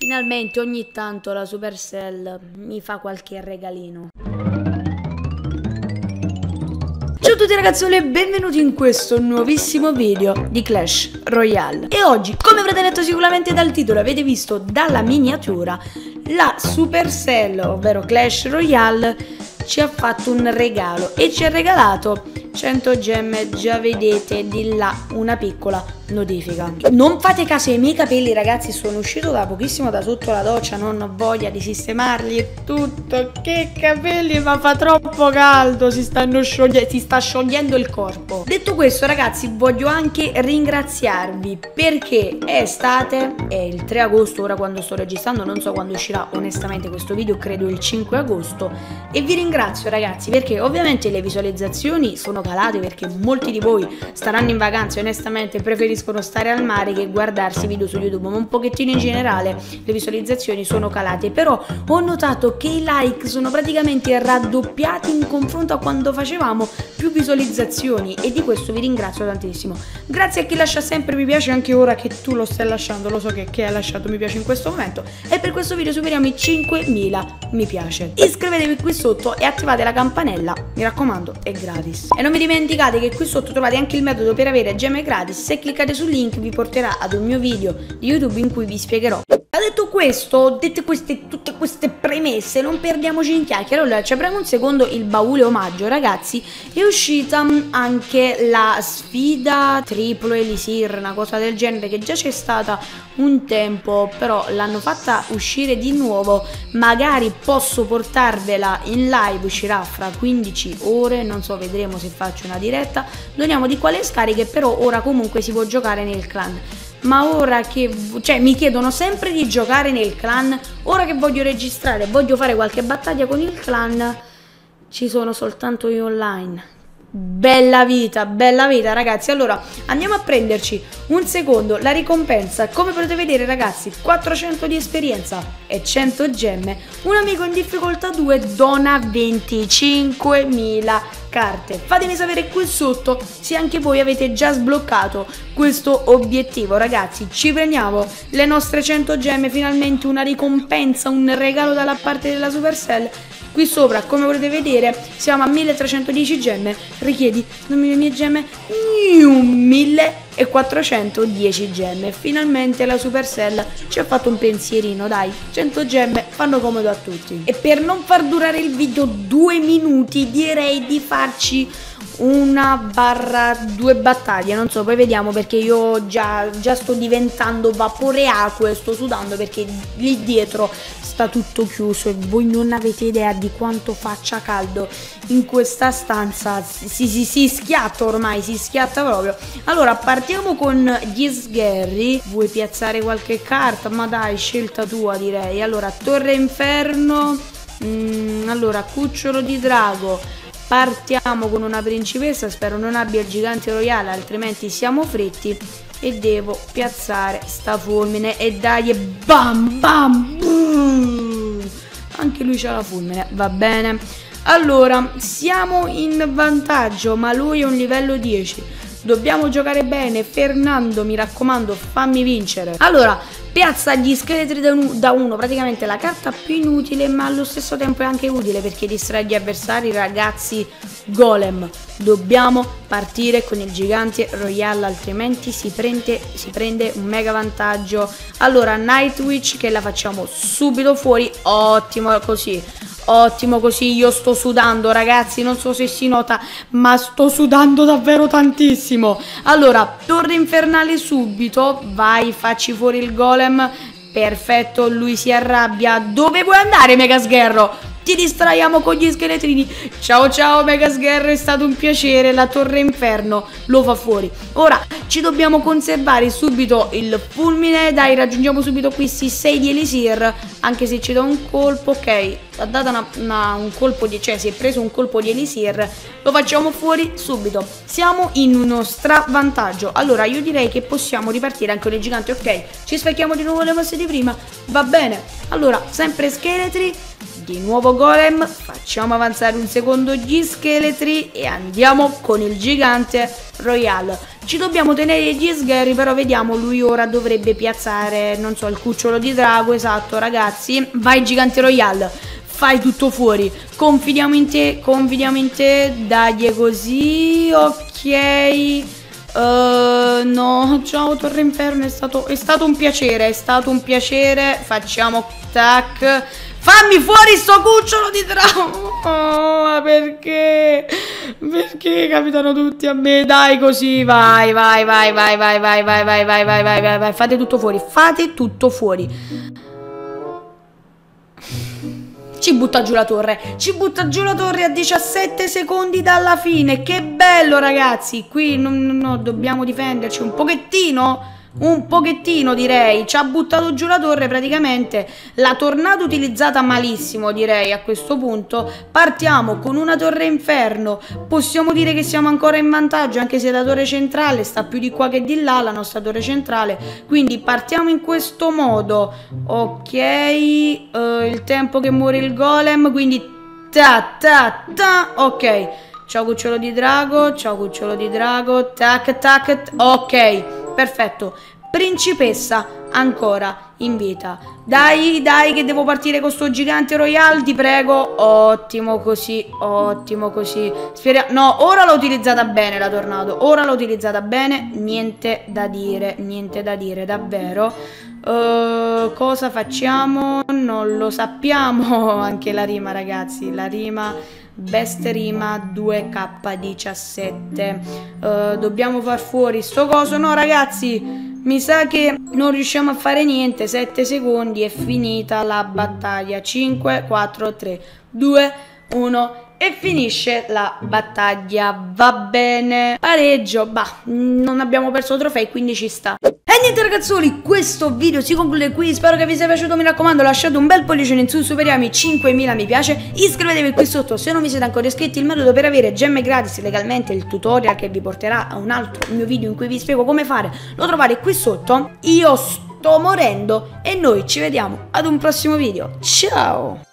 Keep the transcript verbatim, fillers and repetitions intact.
Finalmente ogni tanto la Supercell mi fa qualche regalino. Ciao a tutti ragazzoli e benvenuti in questo nuovissimo video di Clash Royale. E oggi, come avrete letto sicuramente dal titolo, avete visto dalla miniatura, la Supercell, ovvero Clash Royale, ci ha fatto un regalo e ci ha regalato cento gemme. Già vedete di là una piccola notifica. Non fate caso ai miei capelli ragazzi, sono uscito da pochissimo da sotto la doccia, non ho voglia di sistemarli e tutto. Che capelli, ma fa troppo caldo, si stanno sciogliendo, si sta sciogliendo il corpo. Detto questo ragazzi, voglio anche ringraziarvi perché è estate, è il tre agosto ora quando sto registrando, non so quando uscirà onestamente questo video, credo il cinque agosto, e vi ringrazio ragazzi perché ovviamente le visualizzazioni sono calate perché molti di voi staranno in vacanza e onestamente preferiscono stare al mare che guardarsi video su YouTube, ma un pochettino in generale le visualizzazioni sono calate. Però ho notato che i like sono praticamente raddoppiati in confronto a quando facevamo più visualizzazioni e di questo vi ringrazio tantissimo. Grazie a chi lascia sempre mi piace, anche ora che tu lo stai lasciando, lo so che, che hai lasciato mi piace in questo momento, e per questo video superiamo i cinquemila mi piace. Iscrivetevi qui sotto e attivate la campanella, mi raccomando, è gratis. E non vi dimenticate che qui sotto trovate anche il metodo per avere gemme gratis. Se cliccate sul link vi porterà ad un mio video di YouTube in cui vi spiegherò. Detto questo, dette queste, tutte queste premesse, non perdiamoci in chiacchiere. Allora, ci apriamo un secondo il baule omaggio, ragazzi. È uscita anche la sfida triplo elisir, una cosa del genere, che già c'è stata un tempo, però l'hanno fatta uscire di nuovo. Magari posso portarvela in live, uscirà fra quindici ore, non so, vedremo se faccio una diretta. Doniamo di quale scariche, però ora comunque si può giocare nel clan. Ma ora che, cioè, mi chiedono sempre di giocare nel clan, ora che voglio registrare, voglio fare qualche battaglia con il clan, ci sono soltanto io online. Bella vita, bella vita ragazzi. Allora andiamo a prenderci un secondo la ricompensa. Come potete vedere ragazzi, quattrocento di esperienza e cento gemme. Un amico in difficoltà due dona venticinquemila carte. Fatemi sapere qui sotto se anche voi avete già sbloccato questo obiettivo ragazzi. Ci prendiamo le nostre cento gemme, finalmente una ricompensa, un regalo dalla parte della Supercell. Qui sopra, come potete vedere, siamo a milletrecentodieci gemme. Richiedi, dammi le mie gemme, millequattrocentodieci gemme. Finalmente la Supercell ci ha fatto un pensierino, dai, cento gemme fanno comodo a tutti. E per non far durare il video due minuti, direi di farci una barra due battaglie, non so, poi vediamo, perché io già, già sto diventando vapore acqua e sto sudando perché lì dietro sta tutto chiuso e voi non avete idea di quanto faccia caldo in questa stanza. Si, si, si schiatta ormai, si schiatta proprio. Allora partiamo con gli sgherri. Vuoi piazzare qualche carta? Ma dai, scelta tua direi. Allora Torre Inferno, mm, allora Cucciolo di Drago. Partiamo con una principessa, spero non abbia il gigante royale, altrimenti siamo fritti. E devo piazzare sta fulmine e dai, bam bam boom. Anche lui c'ha la fulmine, va bene. Allora, siamo in vantaggio, ma lui è un livello dieci. Dobbiamo giocare bene. Fernando, mi raccomando, fammi vincere. Allora, piazza gli scheletri da uno, praticamente la carta più inutile, ma allo stesso tempo è anche utile perché distrae gli avversari, ragazzi. Golem, dobbiamo partire con il gigante royale, altrimenti si prende, si prende un mega vantaggio. Allora, Nightwitch che la facciamo subito fuori, ottimo così. Ottimo così, io sto sudando ragazzi, non so se si nota, ma sto sudando davvero tantissimo. Allora, torre infernale subito, vai, facci fuori il golem, perfetto, lui si arrabbia. Dove vuoi andare Mega Sgherro? Ti distraiamo con gli scheletrini. Ciao ciao Mega Sgherro, è stato un piacere. La torre inferno lo fa fuori. Ora ci dobbiamo conservare subito il fulmine. Dai, raggiungiamo subito questi sei di elisir. Anche se ci dà un colpo, ok, ha dato una, una, un colpo di, cioè si è preso un colpo di elisir. Lo facciamo fuori subito. Siamo in uno stravantaggio. Allora io direi che possiamo ripartire anche con il gigante. Ok, ci specchiamo di nuovo le mosse di prima. Va bene. Allora, sempre scheletri. di nuovo golem, facciamo avanzare un secondo gli scheletri e andiamo con il gigante Royale. Ci dobbiamo tenere gli sgherri, però vediamo, lui ora dovrebbe piazzare, non so, il cucciolo di drago, esatto ragazzi. Vai gigante Royale, fai tutto fuori, confidiamo in te, confidiamo in te, dai così, ok. Uh, no, ciao Torre Inferno, è stato, è stato un piacere, è stato un piacere, facciamo tac, fammi fuori sto cucciolo di drago, oh, ma perché, perché capitano tutti a me, dai così, vai, vai, vai, vai, vai, vai, vai, vai, vai, vai, vai, vai, vai, fate tutto fuori, fate tutto fuori. Ci butta giù la torre, ci butta giù la torre a diciassette secondi dalla fine, che bello ragazzi, qui no, no, dobbiamo difenderci un pochettino, un pochettino direi, ci ha buttato giù la torre praticamente, la tornata utilizzata malissimo direi a questo punto, partiamo con una torre inferno, possiamo dire che siamo ancora in vantaggio anche se la torre centrale sta più di qua che di là, la nostra torre centrale, quindi partiamo in questo modo, ok, uh, il tempo che muore il golem, quindi ta ta ta, ok, ciao cucciolo di drago, ciao cucciolo di drago, tac tac, ok. Perfetto, principessa ancora in vita. Dai, dai che devo partire con sto gigante Royale, ti prego. Ottimo così, ottimo così. Speriamo. No, ora l'ho utilizzata bene la tornado. Ora l'ho utilizzata bene. Niente da dire, niente da dire, davvero. Uh, cosa facciamo? Non lo sappiamo. Anche la rima, ragazzi. La rima. Best rima due K diciassette. uh, Dobbiamo far fuori sto coso. No ragazzi, mi sa che non riusciamo a fare niente. Sette secondi, è finita la battaglia. Cinque, quattro, tre, due, uno. E finisce la battaglia. Va bene. Pareggio. Bah, non abbiamo perso trofei, quindi ci sta. E niente ragazzoli, questo video si conclude qui, spero che vi sia piaciuto, mi raccomando lasciate un bel pollice in su, superiamo i cinquemila mi piace, iscrivetevi qui sotto se non vi siete ancora iscritti, il metodo per avere gemme gratis legalmente, il tutorial che vi porterà a un altro mio video in cui vi spiego come fare, lo trovate qui sotto, io sto morendo e noi ci vediamo ad un prossimo video, ciao!